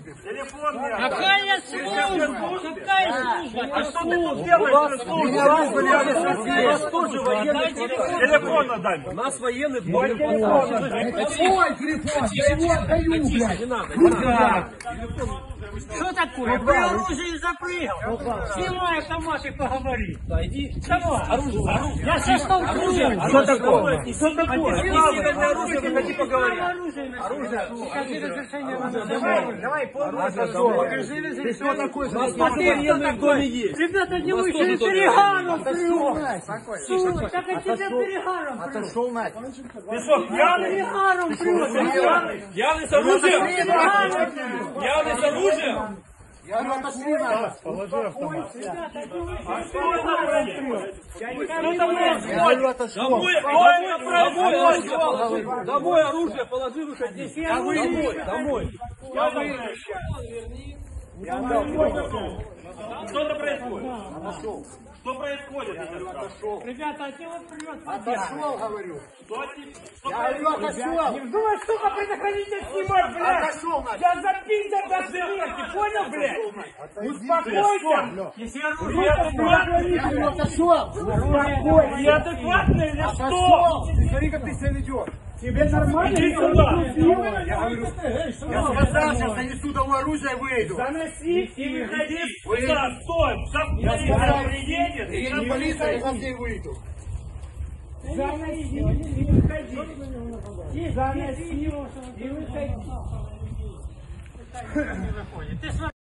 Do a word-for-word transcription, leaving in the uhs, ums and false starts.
Телефон мне. Какая служба? Какая служба? А что ты тут делаешь? Телефон отдай. У нас военный двор. Ой, телефон, не надо. Что такое? При оружии запрыгал. Снимай автомат и поговори. Да, иди. Давай. Оружие, оружие. Я сейчас оружие. Что такое? Что такое? Снимай оружие, выходи поговорить. Оружие. Покажи разрешение на Давай, давай, Покажи Ты что разрешение. такое? У нас тоже военный в доме есть. Ребята, не вы еще и перегаром плюнуть. Так и тебе перегаром плюнуть. Отошел нафиг. Ты что, пьяный? Перегаром плюнуть. Пьяный с оружием? Пьяный с оружием? Я говорю, отошли нафиг. Положи автомат. Ребята, это вы А что это происходит? Я не Что это Я говорю, происходит? отошел. Домой, домой, домой оружие положи. Домой оружие положи, выходи. Домой, домой. Что это происходит? Что происходит? Ребята, а тебе вот придет. Отошел, говорю. Что ти- что Я говорю, отошел. Не вздумай, сука, предохранитель снимать, блядь! Отошел нафиг. Я запиздил до смерти, понял, блядь? Успокойся! Если оружие адекватное, Отошел. неадекватное или что? Отошел. Ты смотри, как ты себя ведешь. Тебе нормально? Иди сюда. Я говорю, я сказал, сейчас занесу домой оружие и выйду. Заноси И выходи сюда, стой! Сейчас полиция приедет, и Я сейчас не полиция, я сам здесь выйду. Заноси и выходи. И заноси и выходи. Ты смотри.